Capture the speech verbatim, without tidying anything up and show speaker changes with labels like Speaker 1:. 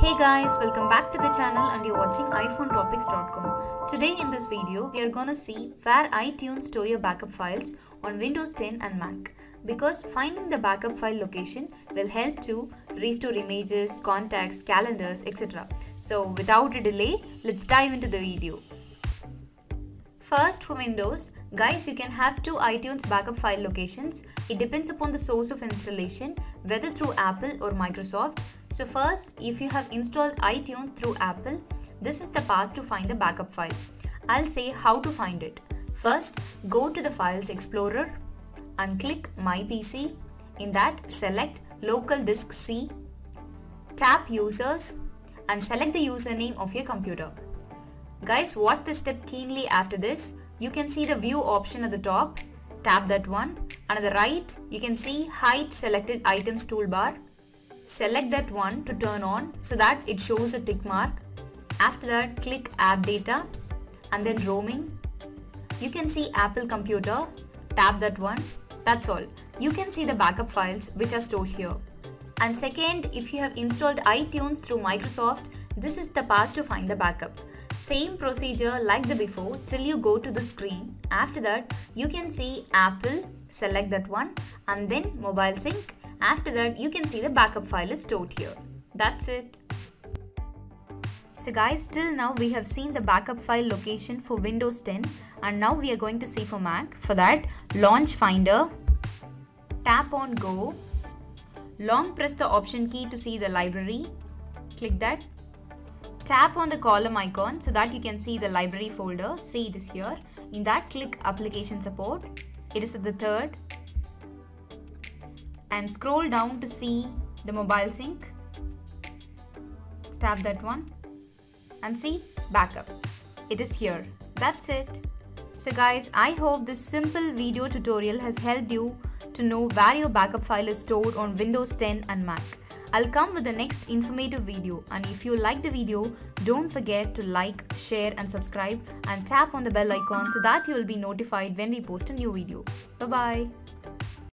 Speaker 1: Hey guys, welcome back to the channel and you're watching iphone topics dot com. Today in this video, we are gonna see where iTunes store your backup files on Windows ten and Mac. Because finding the backup file location will help to restore images, contacts, calendars, et cetera. So without a delay, let's dive into the video. First, for Windows, guys, you can have two iTunes backup file locations. It depends upon the source of installation, whether through Apple or Microsoft. So first, if you have installed iTunes through Apple, this is the path to find the backup file. I'll say how to find it. First, go to the Files Explorer and click My P C. In that, select Local Disk C. Tap Users and select the username of your computer. Guys, watch this step keenly after this. You can see the view option at the top. Tap that one. And at the right, you can see Hide Selected Items toolbar. Select that one to turn on so that it shows a tick mark. After that, click App Data and then Roaming. You can see Apple Computer. Tap that one. That's all. You can see the backup files which are stored here. And second, if you have installed iTunes through Microsoft, this is the path to find the backup. Same procedure like the before till you go to the screen. After that, you can see Apple, select that one, and then Mobile Sync. After that, you can see the backup file is stored here. That's it. So guys, till now we have seen the backup file location for Windows ten, and now we are going to see for Mac. For that, launch Finder, tap on Go, long press the Option key to see the library, click that. Tap on the column icon so that you can see the library folder. See, it is here. In that, click Application Support. It is at the third. And scroll down to see the Mobile Sync. Tap that one. And see Backup. It is here. That's it. So guys, I hope this simple video tutorial has helped you to know where your backup file is stored on Windows ten and Mac. I'll come with the next informative video, and if you like the video, don't forget to like, share and subscribe and tap on the bell icon so that you will be notified when we post a new video. Bye bye.